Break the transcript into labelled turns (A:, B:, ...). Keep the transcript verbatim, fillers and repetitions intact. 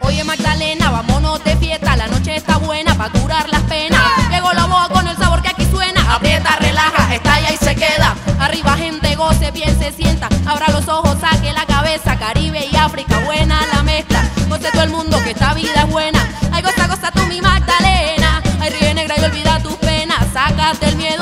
A: Oye Magdalena, vámonos de fiesta, la noche está buena pa' curar las penas. Llegó la boa con el sabor que aquí suena. Aprieta, relaja, estalla y se queda. Arriba gente goce, bien se sienta. Abra los ojos, saque la cabeza. Caribe y África, buena la mezcla. Goce todo el mundo que esta vida es buena. Ay, goza, goza tú mi Magdalena. Ay, ríe negra y olvida tus penas. Sácate el miedo